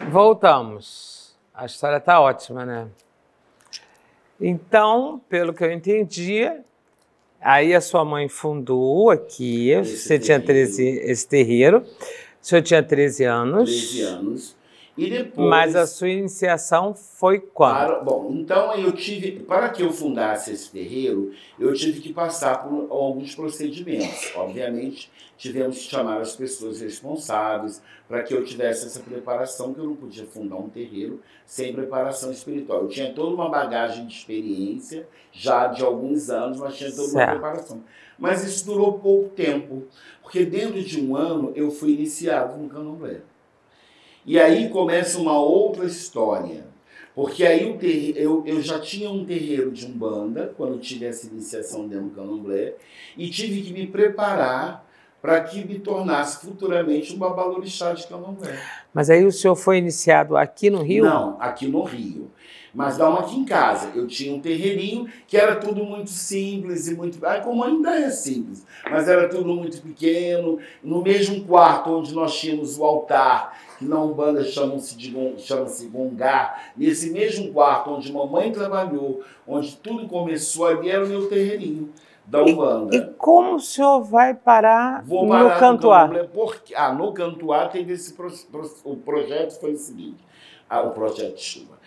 Voltamos. A história está ótima, né? Então, pelo que eu entendi, aí a sua mãe fundou aqui, você tinha 13, esse terreiro, o senhor tinha 13 anos. 13 anos. E depois, mas a sua iniciação foi quando? Bom, então eu tive, para que eu fundasse esse terreiro, eu tive que passar por alguns procedimentos. Obviamente, tivemos que chamar as pessoas responsáveis para que eu tivesse essa preparação, que eu não podia fundar um terreiro sem preparação espiritual. Eu tinha toda uma bagagem de experiência, já de alguns anos, mas tinha toda uma preparação. Mas isso durou pouco tempo, porque dentro de um ano eu fui iniciado no Candomblé. E aí começa uma outra história, porque aí eu já tinha um terreiro de Umbanda, quando tive essa iniciação dentro do Candomblé, e tive que me preparar para que me tornasse futuramente um babalorixá de Candomblé. Mas aí o senhor foi iniciado aqui no Rio? Não, aqui no Rio. Mas não aqui em casa. Eu tinha um terreirinho que era tudo muito simples e muito... como ainda é simples. Mas era tudo muito pequeno. No mesmo quarto onde nós tínhamos o altar, que na Umbanda chama-se Gongá, nesse mesmo quarto onde mamãe trabalhou, onde tudo começou, ali era o meu terreirinho da Umbanda. E como o senhor vai parar no Cantuá? No Cantuá teve o projeto foi o seguinte, o projeto de chuva.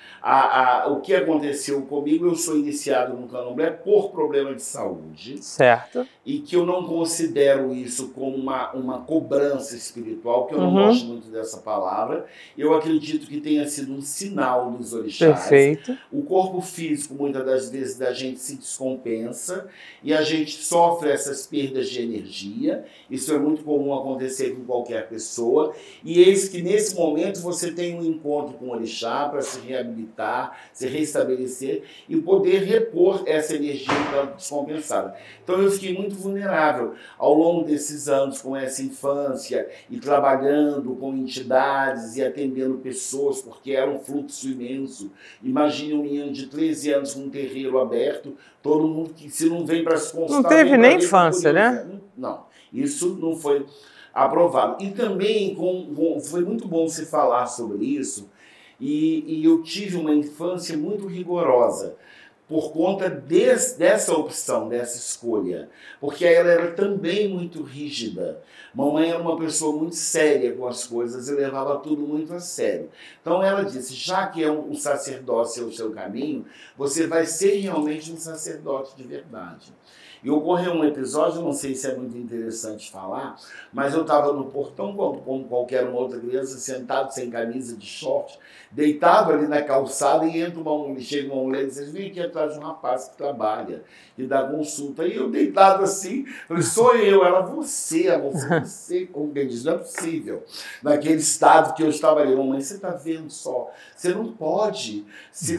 O que aconteceu comigo, eu sou iniciado no Candomblé por problema de saúde. Certo. E que eu não considero isso como uma cobrança espiritual, que eu não gosto muito dessa palavra. Eu acredito que tenha sido um sinal dos orixás. Perfeito. O corpo físico, muitas das vezes, da gente se descompensa e a gente sofre essas perdas de energia. Isso é muito comum acontecer com qualquer pessoa. E eis que, nesse momento, você tem um encontro com o orixá para se reabilitar, se restabelecer e poder repor essa energia descompensada. Então eu fiquei muito vulnerável ao longo desses anos com essa infância e trabalhando com entidades e atendendo pessoas, porque era um fluxo imenso. Imagine um menino de 13 anos com um terreiro aberto, todo mundo que se não vem para se consultar... Não teve nem infância, né? Não, isso não foi aprovado. E também foi muito bom se falar sobre isso. E eu tive uma infância muito rigorosa por conta dessa opção, dessa escolha. Porque ela era também muito rígida. Mamãe era uma pessoa muito séria com as coisas e levava tudo muito a sério. Então ela disse, já que o sacerdócio é o seu caminho, você vai ser realmente um sacerdote de verdade. E ocorreu um episódio, não sei se é muito interessante falar, mas eu estava no portão, como qualquer uma outra criança, sentado sem camisa, de short, deitado ali na calçada e chega uma mulher e diz, vem aqui atrás de um rapaz que trabalha e dá consulta. E eu deitado assim, falei, sou eu, ela, você, como quem diz, não é possível. Naquele estado que eu estava ali, mamãe, você está vendo só, você não pode se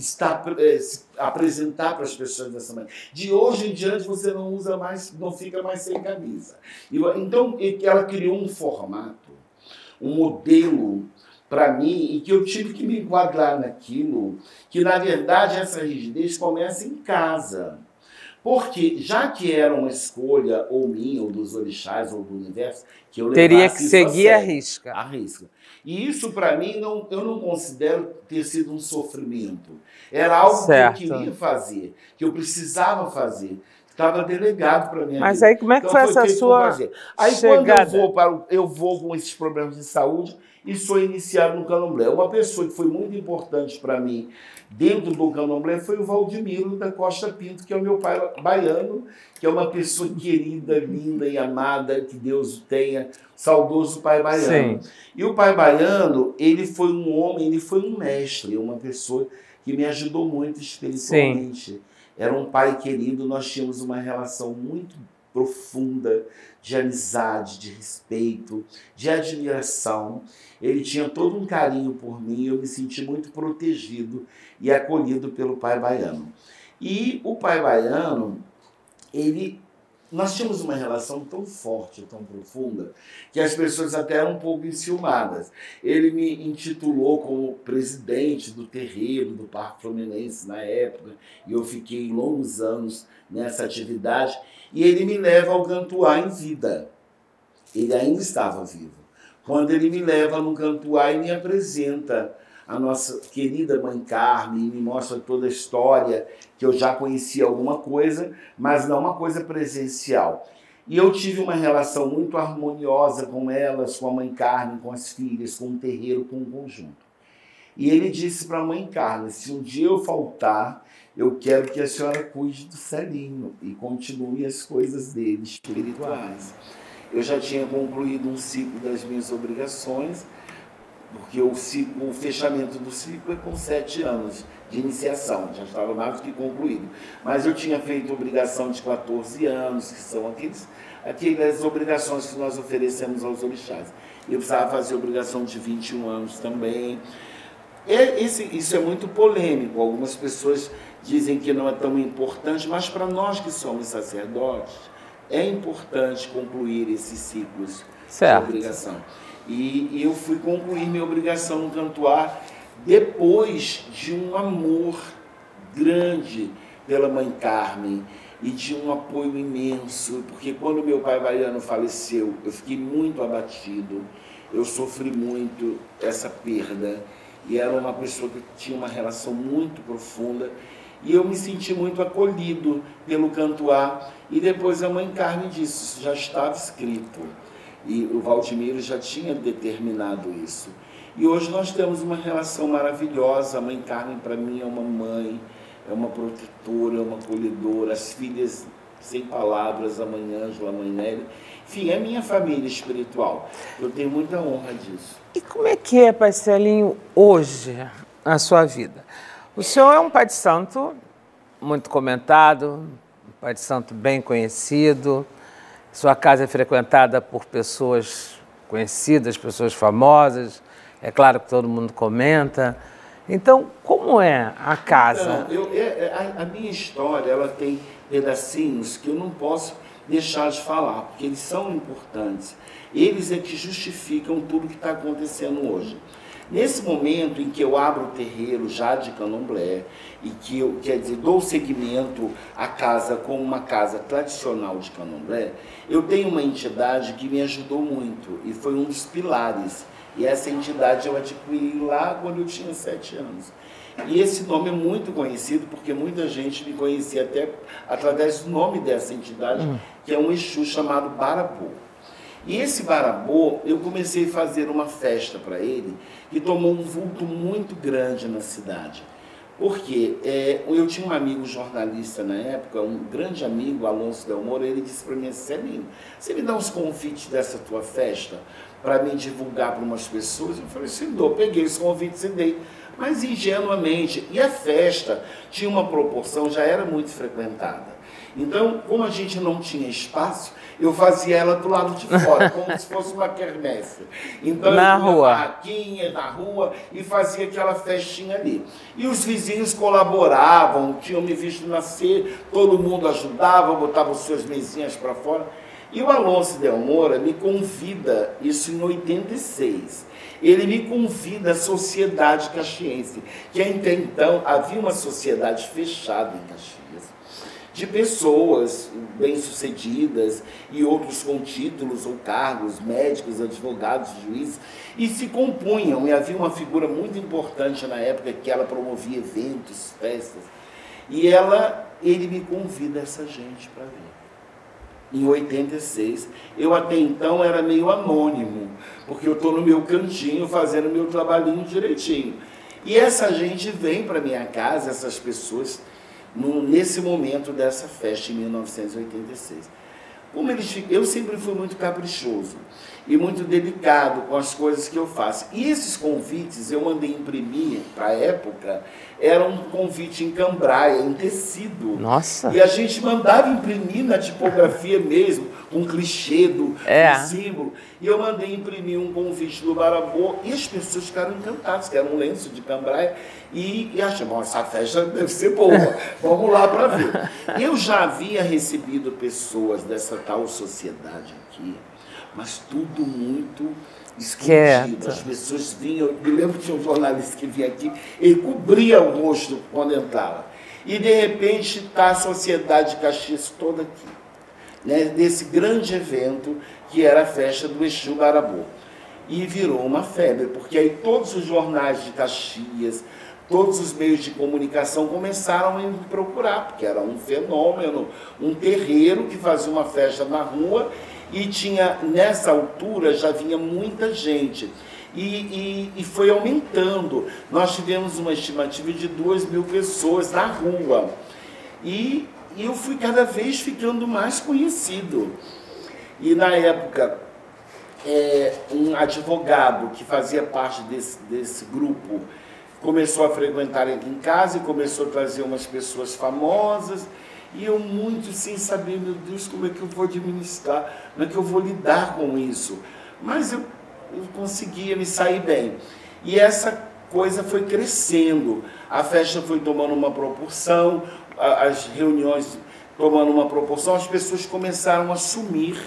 apresentar para as pessoas dessa maneira. De hoje em diante você não usa mais, não fica mais sem camisa. Então ela criou um formato, um modelo para mim, e que eu tive que me enquadrar naquilo, que na verdade essa rigidez começa em casa. Porque, já que era uma escolha ou minha, ou dos orixás, ou do universo, que eu teria que seguir a risca. A risca. E isso, para mim, eu não considero ter sido um sofrimento. Era algo que eu queria fazer, que eu precisava fazer. Estava delegado para mim. Mas aí como é que foi essa sua Aí chegada? Quando eu vou com esses problemas de saúde e sou iniciado no Candomblé. Uma pessoa que foi muito importante para mim dentro do Candomblé foi o Valdemiro da Costa Pinto, que é o meu pai baiano, que é uma pessoa querida, linda e amada, que Deus o tenha, saudoso pai baiano. Sim. E o pai baiano, ele foi um homem, ele foi um mestre, uma pessoa que me ajudou muito espiritualmente. Sim. Era um pai querido, nós tínhamos uma relação muito profunda de amizade, de respeito, de admiração. Ele tinha todo um carinho por mim, eu me senti muito protegido e acolhido pelo pai baiano. E o pai baiano, nós tínhamos uma relação tão forte, tão profunda, que as pessoas até eram um pouco enciumadas. Ele me intitulou como presidente do terreiro do Parque Fluminense na época, e eu fiquei longos anos nessa atividade, e ele me leva ao Cantuá em vida. Ele ainda estava vivo. quando ele me leva no Cantuá e me apresenta a nossa querida mãe Carmen, me mostra toda a história, que eu já conhecia alguma coisa, mas não uma coisa presencial. E eu tive uma relação muito harmoniosa com elas, com a mãe Carmen, com as filhas, com o terreiro, com o conjunto. E ele disse para a mãe Carmen, se um dia eu faltar, eu quero que a senhora cuide do Celinho e continue as coisas dele espirituais. Eu já tinha concluído um ciclo das minhas obrigações, porque o fechamento do ciclo é com 7 anos de iniciação, já estava mais do que concluído. Mas eu tinha feito obrigação de 14 anos, que são aquelas obrigações que nós oferecemos aos orixás. Eu precisava fazer obrigação de 21 anos também. Isso é muito polêmico, algumas pessoas dizem que não é tão importante, mas para nós que somos sacerdotes, é importante concluir esses ciclos de obrigação. E eu fui concluir minha obrigação no Cantuá depois de um amor grande pela mãe Carmen e de um apoio imenso, porque quando meu pai baiano faleceu, eu fiquei muito abatido, eu sofri muito essa perda, e era uma pessoa que tinha uma relação muito profunda, e eu me senti muito acolhido pelo Cantuá, e depois a mãe Carmen disse, isso já estava escrito. E o Valdemiro já tinha determinado isso. E hoje nós temos uma relação maravilhosa. A mãe Carmen, para mim, é uma mãe, é uma protetora, é uma acolhedora. As filhas, sem palavras, a mãe Ângela, a mãe Nélia. Enfim, é minha família espiritual. Eu tenho muita honra disso. E como é que é, Pai Celinho, hoje, a sua vida? O senhor é um pai de santo muito comentado, um pai de santo bem conhecido. Sua casa é frequentada por pessoas conhecidas, pessoas famosas. É claro que todo mundo comenta. Então, como é a casa? Então, a minha história, ela tem pedacinhos que eu não posso deixar de falar, porque eles são importantes. Eles é que justificam tudo que está acontecendo hoje. Nesse momento em que eu abro o terreiro já de Candomblé e que eu, quer dizer, dou seguimento à casa como uma casa tradicional de Candomblé, eu tenho uma entidade que me ajudou muito e foi um dos pilares. E essa entidade eu adquiri lá quando eu tinha 7 anos. E esse nome é muito conhecido porque muita gente me conhecia até através do nome dessa entidade, que é um Exu chamado Barabô. E esse Barabô, eu comecei a fazer uma festa para ele, que tomou um vulto muito grande na cidade. Porque eu tinha um amigo jornalista na época, um grande amigo, Alonso Del Moura, ele disse para mim, Celinho, você me dá uns convites dessa tua festa para me divulgar para umas pessoas? Eu falei, sim, dou. Peguei os convites e dei, mas ingenuamente. E a festa tinha uma proporção, já era muito frequentada. Então, como a gente não tinha espaço, eu fazia ela do lado de fora, como se fosse uma quermesse. Então, na eu ia rua. barraquinha, na rua, e fazia aquela festinha ali. E os vizinhos colaboravam, tinham me visto nascer, todo mundo ajudava, botava as suas mesinhas para fora. E o Alonso Del Moura me convida, isso em 86, ele me convida à Sociedade Caxiense, que até então havia uma sociedade fechada em Caxias, de pessoas bem-sucedidas e outros com títulos ou cargos, médicos, advogados, juízes, e se compunham, e havia uma figura muito importante na época que ela promovia eventos, festas, e ele me convida essa gente para ver. Em 86, eu até então era meio anônimo, porque eu estou no meu cantinho fazendo meu trabalhinho direitinho. E essa gente vem para minha casa, essas pessoas, nesse momento dessa festa, em 1986. Eu sempre fui muito caprichoso e muito delicado com as coisas que eu faço. E esses convites eu mandei imprimir, para a época, era um convite em cambraia, em tecido. Nossa! E a gente mandava imprimir na tipografia mesmo, um clichê do símbolo. E eu mandei imprimir um convite do Barabô e as pessoas ficaram encantadas, que era um lenço de cambraia, e acharam, essa festa deve ser boa, vamos lá para ver. Eu já havia recebido pessoas dessa tal sociedade aqui, mas tudo muito escondido. As pessoas vinham, eu lembro que tinha um jornalista que vinha aqui, ele cobria o rosto quando entrava. E de repente está a Sociedade de Caxias toda aqui, né, desse grande evento que era a festa do Exu Barabô. e virou uma febre, porque aí todos os jornais de Caxias, todos os meios de comunicação começaram a me procurar, porque era um fenômeno, um terreiro que fazia uma festa na rua e tinha, nessa altura, já vinha muita gente. E foi aumentando. Nós tivemos uma estimativa de 2.000 pessoas na rua. E eu fui cada vez ficando mais conhecido. E na época, um advogado que fazia parte desse grupo começou a frequentar aqui em casa e começou a trazer umas pessoas famosas. E eu muito sem saber, meu Deus, como é que eu vou administrar, como é que eu vou lidar com isso. Mas eu conseguia me sair bem. E essa coisa foi crescendo. A festa foi tomando uma proporção, as reuniões tomando uma proporção, as pessoas começaram a assumir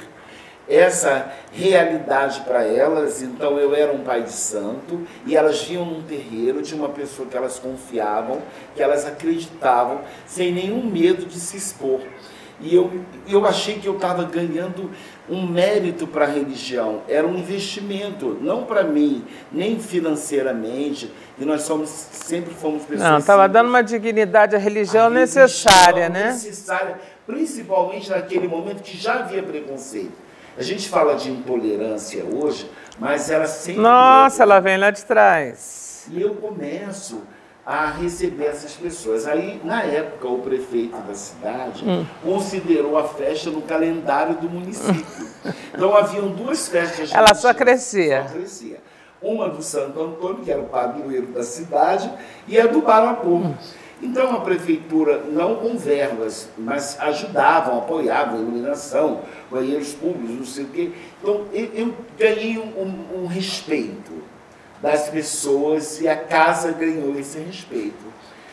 essa realidade para elas. Então eu era um pai de santo e elas vinham num terreiro de uma pessoa que elas confiavam, que elas acreditavam, sem nenhum medo de se expor. E eu achei que eu estava ganhando um mérito para a religião, era um investimento, não para mim, nem financeiramente, e nós sempre fomos pessoas... Não, estava dando uma dignidade à religião necessária, né? Necessária, principalmente naquele momento que já havia preconceito. A gente fala de intolerância hoje, mas ela sempre... Nossa, ela vem lá de trás. E eu começo a receber essas pessoas. Aí, na época, o prefeito da cidade considerou a festa no calendário do município. Então, haviam 2 festas. Ela só crescia. Só crescia. Uma do Santo Antônio, que era o padroeiro da cidade, e a do Barapô. Então, a prefeitura, não com verbas, mas ajudavam, apoiavam, iluminação, banheiros públicos, não sei o quê. Então, eu ganhei um respeito das pessoas e a casa ganhou esse respeito.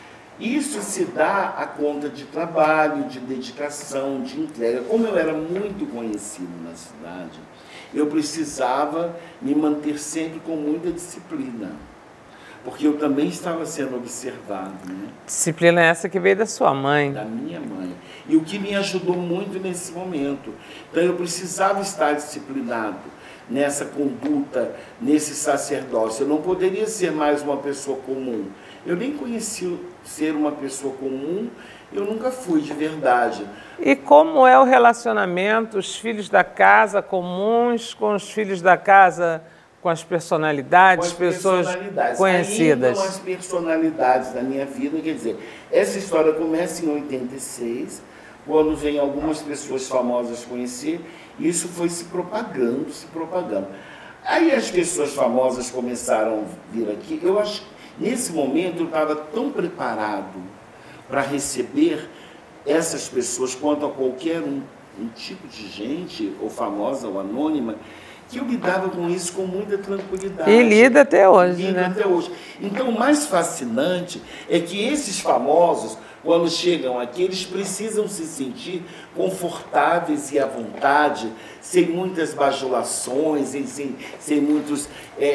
Isso se dá a conta de trabalho, de dedicação, de entrega. Como eu era muito conhecido na cidade, eu precisava me manter sempre com muita disciplina, porque eu também estava sendo observado. Né? Disciplina essa que veio da sua mãe. Da minha mãe. E o que me ajudou muito nesse momento. Então eu precisava estar disciplinado nessa conduta, nesse sacerdócio. Eu não poderia ser mais uma pessoa comum. Eu nem conheci ser uma pessoa comum, eu nunca fui de verdade. E como é o relacionamento, os filhos da casa comuns com os filhos da casa, com as personalidades, pessoas conhecidas? Aí as personalidades da minha vida, quer dizer, essa história começa em 86, quando vem algumas pessoas famosas conhecer. Isso foi se propagando, se propagando. Aí as pessoas famosas começaram a vir aqui. Eu acho que nesse momento eu estava tão preparado para receber essas pessoas quanto a qualquer um tipo de gente, ou famosa ou anônima, que eu lidava com isso com muita tranquilidade. E lida até hoje, né? Até hoje. Então, o mais fascinante é que esses famosos, quando chegam aqui, eles precisam se sentir confortáveis e à vontade, sem muitas bajulações, sem muitos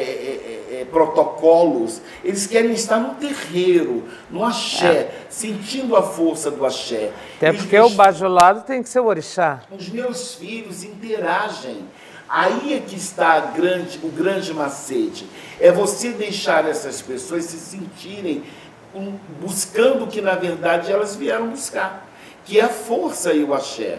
protocolos. Eles querem estar no terreiro, no axé, sentindo a força do axé. Até porque o bajulado tem que ser o orixá. Os meus filhos interagem. Aí é que está o grande macete. É você deixar essas pessoas se sentirem buscando o que, na verdade, elas vieram buscar, que é a força e o axé.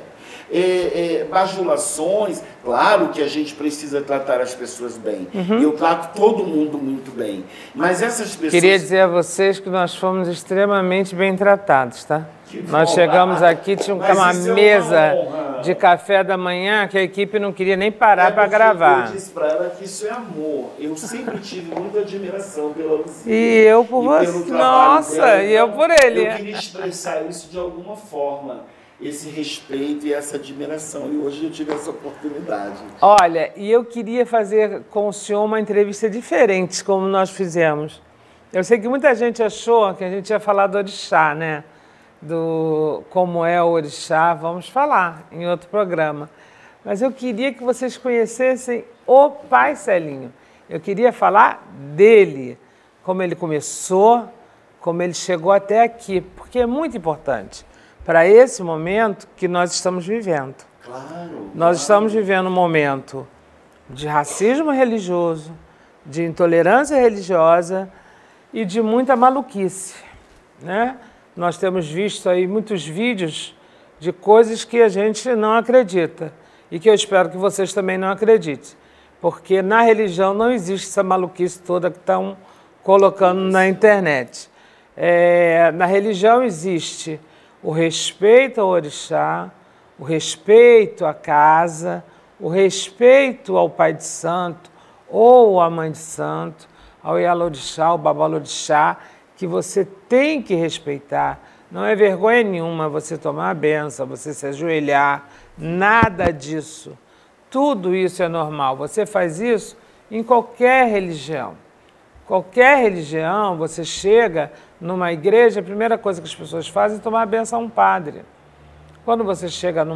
Bajulações, claro que a gente precisa tratar as pessoas bem. Eu trato todo mundo muito bem. Mas essas pessoas... Queria dizer a vocês que nós fomos extremamente bem tratados, tá? Nós chegamos aqui, tinha uma mesa de café da manhã que a equipe não queria nem parar para gravar. Eu disse para ela que isso é amor. Eu sempre tive muita admiração pela Luzia. E eu por você. Nossa, dela. E eu por ele. Eu queria expressar isso de alguma forma, esse respeito e essa admiração. E hoje eu tive essa oportunidade. Olha, e eu queria fazer com o senhor uma entrevista diferente, como nós fizemos. Eu sei que muita gente achou que a gente ia falar do orixá, né? Do como é o orixá, vamos falar em outro programa. Mas eu queria que vocês conhecessem o Pai Celinho. Eu queria falar dele, como ele começou, como ele chegou até aqui, porque é muito importante para esse momento que nós estamos vivendo. Claro. Nós estamos vivendo um momento de racismo religioso, de intolerância religiosa e de muita maluquice, né? Nós temos visto aí muitos vídeos de coisas que a gente não acredita e que eu espero que vocês também não acreditem, porque na religião não existe essa maluquice toda que estão colocando na internet. Na religião existe o respeito ao orixá, o respeito à casa, o respeito ao pai de santo ou à mãe de santo, ao Ialorixá, ao Babalorixá, que você tem que respeitar. Não é vergonha nenhuma você tomar a benção, você se ajoelhar, nada disso. Tudo isso é normal. Você faz isso em qualquer religião. Qualquer religião, você chega numa igreja, a primeira coisa que as pessoas fazem é tomar a benção a um padre. Quando você chega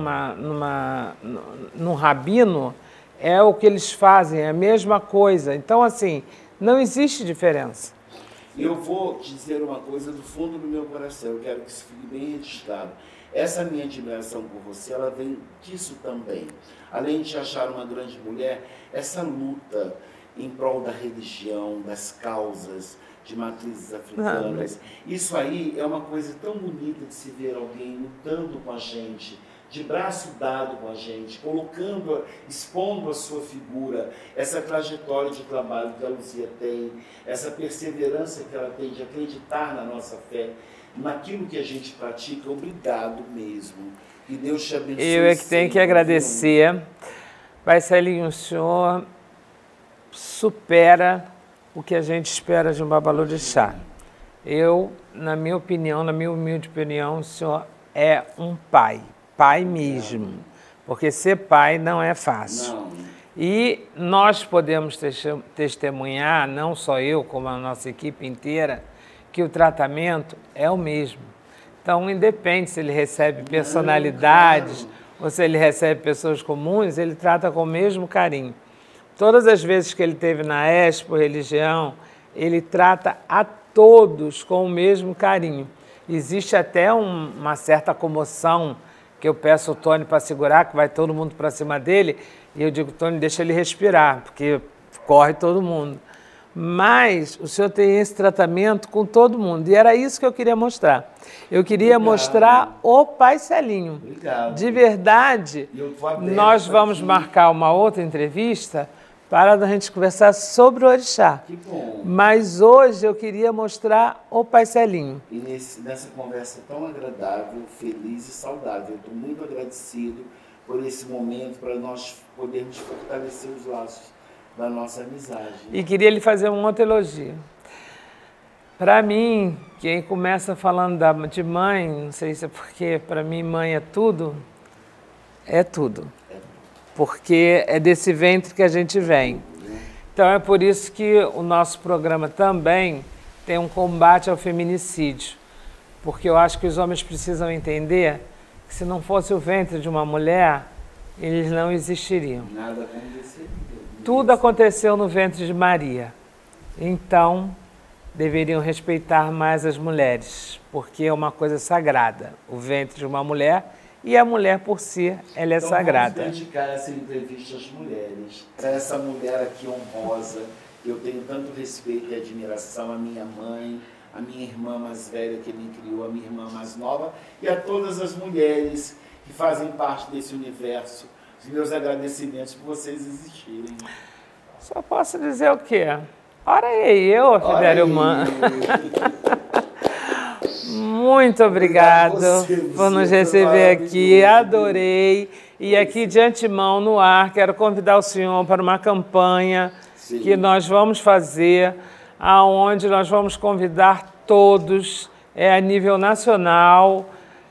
num rabino, é o que eles fazem, é a mesma coisa. Então, assim, não existe diferença. Eu vou te dizer uma coisa do fundo do meu coração, eu quero que isso fique bem registrado. Essa minha admiração por você, ela vem disso também. Além de te achar uma grande mulher, essa luta em prol da religião, das causas de matrizes africanas, isso aí é uma coisa tão bonita de se ver alguém lutando com a gente, de braço dado com a gente, colocando, expondo a sua figura, essa trajetória de trabalho que a Luzia tem, essa perseverança que ela tem de acreditar na nossa fé, naquilo que a gente pratica. Obrigado mesmo. Que Deus te abençoe. Eu é que tenho que agradecer. Pai Celinho, o senhor supera o que a gente espera de um Babalorixá. Eu, na minha opinião, na minha humilde opinião, o senhor é um pai. Pai mesmo, porque ser pai não é fácil. Não. E nós podemos testemunhar, não só eu, como a nossa equipe inteira, que o tratamento é o mesmo. Então, independe se ele recebe personalidades ou se ele recebe pessoas comuns, ele trata com o mesmo carinho. Todas as vezes que ele esteve na Expo Religião, ele trata a todos com o mesmo carinho. Existe até uma certa comoção, que eu peço ao Tony para segurar, que vai todo mundo para cima dele, e eu digo, Tony, deixa ele respirar, porque corre todo mundo. Mas o senhor tem esse tratamento com todo mundo, e era isso que eu queria mostrar. Eu queria mostrar o Pai Celinho. Obrigado. De verdade, nós vamos marcar uma outra entrevista para a gente conversar sobre o orixá. Que bom. Mas hoje eu queria mostrar o Pai Celinho. E nessa conversa tão agradável, feliz e saudável, eu estou muito agradecido por esse momento, para nós podermos fortalecer os laços da nossa amizade. E queria lhe fazer um outro elogio. Para mim, quem começa falando de mãe, não sei se é porque para mim mãe é tudo, é tudo. Porque é desse ventre que a gente vem. Então é por isso que o nosso programa também tem um combate ao feminicídio. Porque eu acho que os homens precisam entender que se não fosse o ventre de uma mulher, eles não existiriam. Nada aconteceu. Tudo aconteceu no ventre de Maria. Então, deveriam respeitar mais as mulheres, porque é uma coisa sagrada. O ventre de uma mulher e a mulher por si, ela é sagrada. Vamos dedicar essa entrevista às mulheres. Essa mulher aqui honrosa, eu tenho tanto respeito e admiração à minha mãe, à minha irmã mais velha que me criou, à minha irmã mais nova e a todas as mulheres que fazem parte desse universo. Os meus agradecimentos por vocês existirem. Só posso dizer o quê? Ora aí, eu, Fidelio Man. Muito obrigado por nos receber aqui, adorei. E aqui de antemão, no ar, quero convidar o senhor para uma campanha que nós vamos fazer, aonde nós vamos convidar todos, a nível nacional,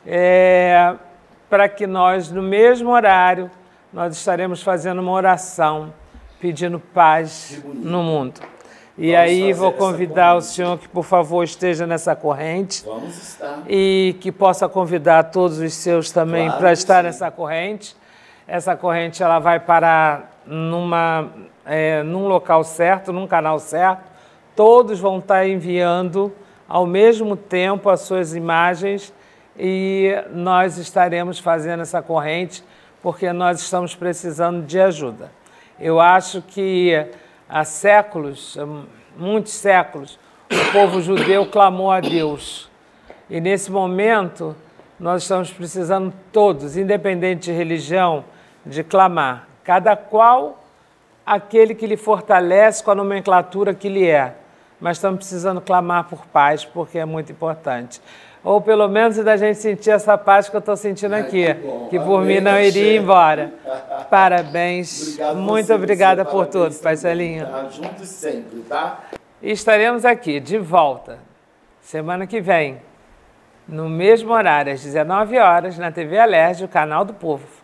para que nós, no mesmo horário, nós estaremos fazendo uma oração, pedindo paz no mundo. E aí vou convidar o senhor que, por favor, esteja nessa corrente. Vamos estar. E que possa convidar todos os seus também, claro, para estar nessa corrente. Essa corrente ela vai parar num local certo, num canal certo. Todos vão estar enviando ao mesmo tempo as suas imagens e nós estaremos fazendo essa corrente porque nós estamos precisando de ajuda. Eu acho que há séculos, muitos séculos, o povo judeu clamou a Deus. E nesse momento, nós estamos precisando todos, independente de religião, de clamar. Cada qual aquele que lhe fortalece com a nomenclatura que lhe é. Mas estamos precisando clamar por paz, porque é muito importante. Ou pelo menos da gente sentir essa paz que eu estou sentindo aqui, que por mim não iria embora. Parabéns. Obrigado muito obrigada por tudo, Pai Celinho. Tá? Juntos sempre, tá? E estaremos aqui, de volta, semana que vem, no mesmo horário, às 19 horas, na TV Alerj, o canal do Povo.